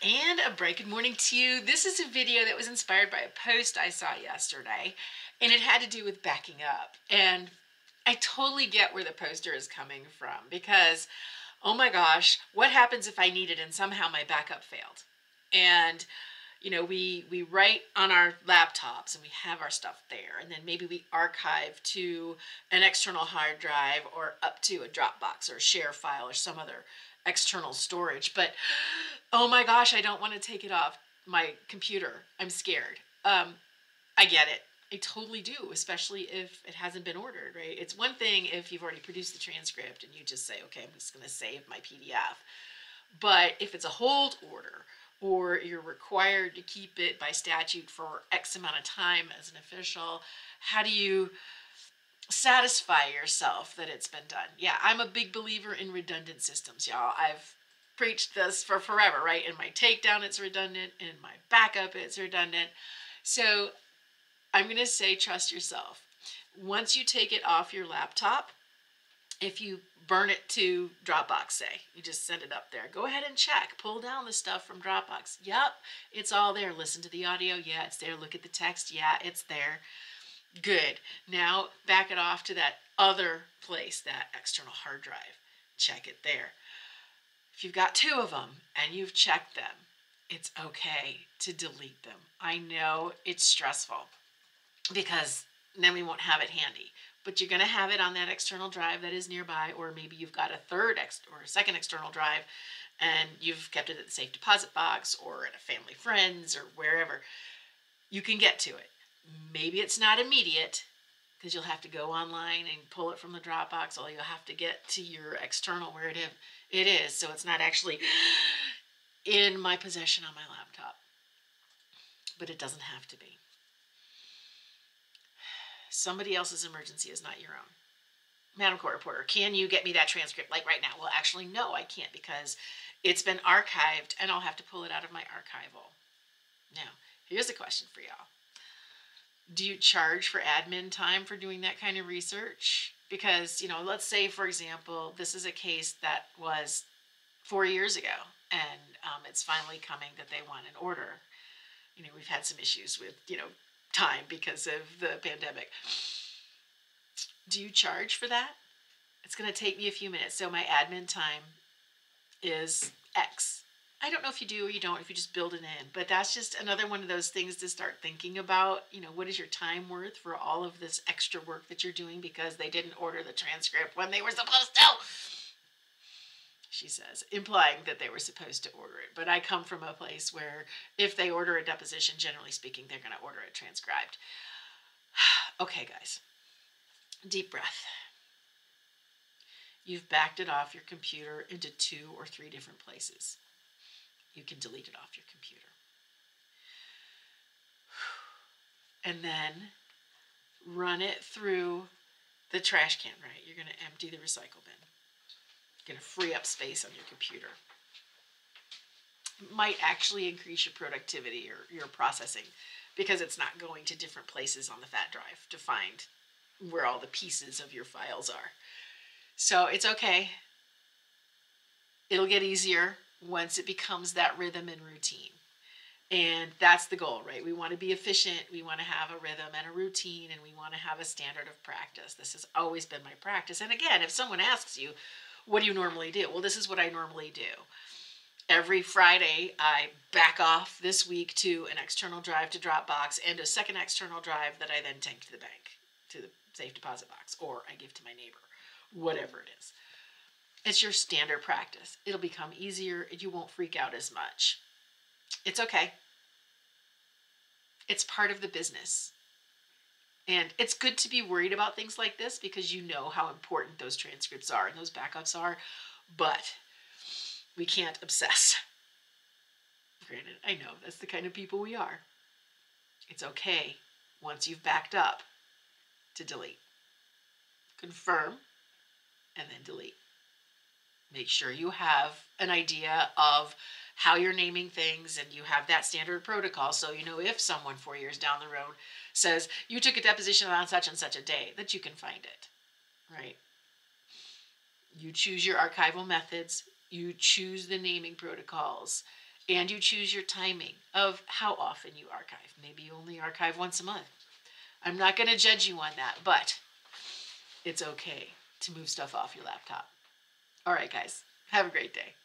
And a bright good morning to you. This is a video that was inspired by a post I saw yesterday, and it had to do with backing up. And I totally get where the poster is coming from because, oh my gosh, what happens if I need it and somehow my backup failed? And we write on our laptops and we have our stuff there, and then maybe we archive to an external hard drive or up to a Dropbox or a share file or some other external storage. But oh my gosh, I don't want to take it off my computer. I'm scared. I get it. I totally do, especially if it hasn't been ordered, right? It's one thing if you've already produced the transcript and you just say, okay, I'm just going to save my PDF. But if it's a hold order, or you're required to keep it by statute for X amount of time as an official, how do you satisfy yourself that it's been done? Yeah, I'm a big believer in redundant systems, y'all. I've preached this for forever, right? In my takedown, it's redundant. In my backup, it's redundant. So I'm going to say trust yourself. Once you take it off your laptop, if you burn it to Dropbox, say, you just send it up there, go ahead and check. Pull down the stuff from Dropbox. Yep, it's all there. Listen to the audio. Yeah, it's there. Look at the text. Yeah, it's there. Good. Now back it off to that other place, that external hard drive. Check it there. If you've got two of them and you've checked them, it's okay to delete them. I know it's stressful because then we won't have it handy. But you're going to have it on that external drive that is nearby, or maybe you've got a second external drive and you've kept it at the safe deposit box or at a family friend's or wherever. You can get to it. Maybe it's not immediate because you'll have to go online and pull it from the Dropbox, or you'll have to get to your external where it is. So it's not actually in my possession on my laptop. But it doesn't have to be. Somebody else's emergency is not your own. Madam Court Reporter, can you get me that transcript like right now? Well, actually, no, I can't because it's been archived and I'll have to pull it out of my archival. Now, here's a question for y'all. Do you charge for admin time for doing that kind of research? Because, let's say, for example, this is a case that was 4 years ago and it's finally coming that they want an order. We've had some issues with, time because of the pandemic. Do you charge for that? It's going to take me a few minutes. So my admin time is X. I don't know if you do or you don't, if you just build it in, but that's just another one of those things to start thinking about. What is your time worth for all of this extra work that you're doing because they didn't order the transcript when they were supposed to? She says, implying that they were supposed to order it. But I come from a place where if they order a deposition, generally speaking, they're going to order it transcribed. Okay, guys, deep breath. You've backed it off your computer into 2 or 3 different places. You can delete it off your computer. And then run it through the trash can, right? You're going to empty the recycle bin. Going to free up space on your computer. It might actually increase your productivity or your processing because it's not going to different places on the fat drive to find where all the pieces of your files are. So it's okay. It'll get easier once it becomes that rhythm and routine. And that's the goal, right? We want to be efficient. We want to have a rhythm and a routine, and we want to have a standard of practice. This has always been my practice. And again, if someone asks you, what do you normally do? Well, this is what I normally do. Every Friday, I back off this week to an external drive to Dropbox and a second external drive that I then take to the bank, to the safe deposit box, or I give to my neighbor, whatever it is. It's your standard practice. It'll become easier. You won't freak out as much. It's okay. It's part of the business. And it's good to be worried about things like this because you know how important those transcripts are and those backups are, but we can't obsess. Granted, I know that's the kind of people we are. It's okay once you've backed up to delete. Confirm and then delete. Make sure you have an idea of how you're naming things and you have that standard protocol so if someone 4 years down the road says you took a deposition on such and such a day, that you can find it, right? You choose your archival methods, you choose the naming protocols, And you choose your timing of how often you archive. Maybe you only archive once a month. I'm not going to judge you on that, but it's okay to move stuff off your laptop. All right, guys, have a great day.